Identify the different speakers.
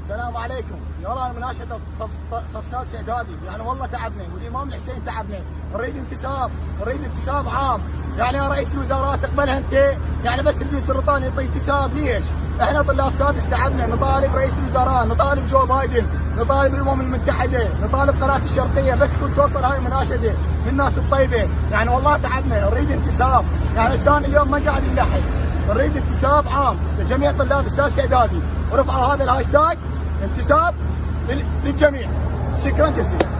Speaker 1: السلام عليكم. والله انا مناشده صف سادس اعدادي، يعني والله تعبنا والامام الحسين تعبنا، نريد انتساب عام، يعني يا رئيس الوزراء تقبلها انت، يعني بس السرطان يعطي انتساب ليش؟ احنا طلاب سادس تعبنا، نطالب رئيس الوزراء، نطالب جو بايدن، نطالب الامم المتحده، نطالب قناه الشرقيه، بس كنت توصل هاي المناشده من الناس الطيبه، يعني والله تعبنا، نريد انتساب، يعني الثاني اليوم ما قاعد يلحق، نريد انتساب عام لجميع طلاب السادس اعدادي، ورفعوا هذا الهاشتاج انتساب للجميع. شكرا جزيلا.